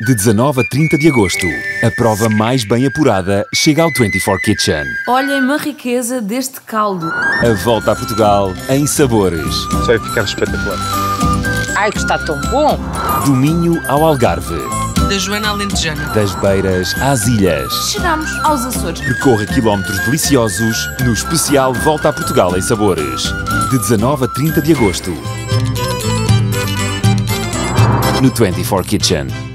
De 19 a 30 de agosto, a prova mais bem apurada chega ao 24 Kitchen. Olhem-me a riqueza deste caldo. A volta a Portugal em sabores. Vai ficar espetacular. Ai, que está tão bom! Do Minho ao Algarve. Da Joana Alentejana. Das Beiras às Ilhas. Chegamos aos Açores. Percorra quilómetros deliciosos no especial Volta a Portugal em Sabores. De 19 a 30 de agosto. No 24 Kitchen.